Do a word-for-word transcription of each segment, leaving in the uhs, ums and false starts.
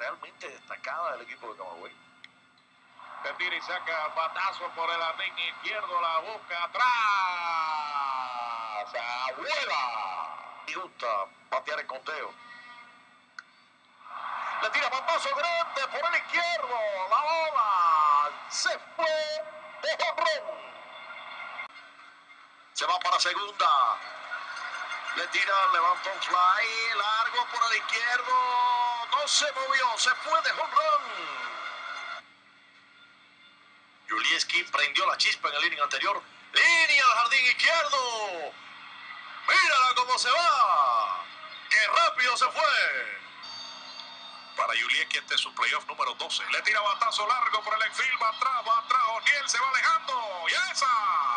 realmente destacada del equipo de Camagüey. Se tira y saca batazo por el jardín izquierdo, la busca atrás. ¡Abuela! Y gusta batear el conteo. Le tira batazo grande por el izquierdo. La bola se fue de jonrón. Se va para segunda. Le tira, levanta un fly largo por el izquierdo. No se movió, se fue de jonrón. Julieski prendió la chispa en el inning anterior. Línea al jardín izquierdo. Mírala cómo se va. ¡Qué rápido se fue! Para Julieski este es su playoff número doce. Le tira batazo largo por el infield. Va atrás, va atrás. O'Neill se va alejando. ¡Y esa!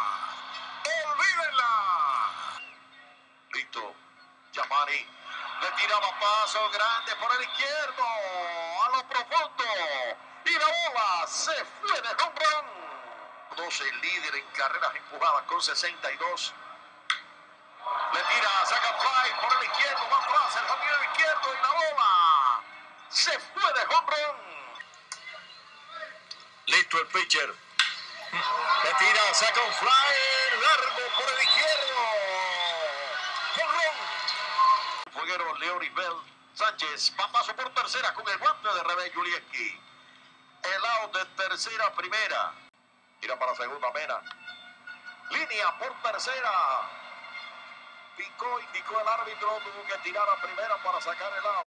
¡Olvídenla! Listo. Yamani. Le tira batazo grande por el izquierdo. A lo profundo. Y la bola se fue de jonrón. doce líder en carreras empujadas con sesenta y dos. Le tira, saca fly por el izquierdo, va atrás el jardinero izquierdo y la bola se fue de jonrón. Listo el pitcher. Le tira, saca un fly largo por el izquierdo. Jonrón. Fueguero Leonis Bell Sánchez, paso por tercera con el guante de revés Julieski. El out de tercera a primera. Tira para segunda, Mena. Línea por tercera. Picó, indicó el árbitro, tuvo que tirar a primera para sacar el out.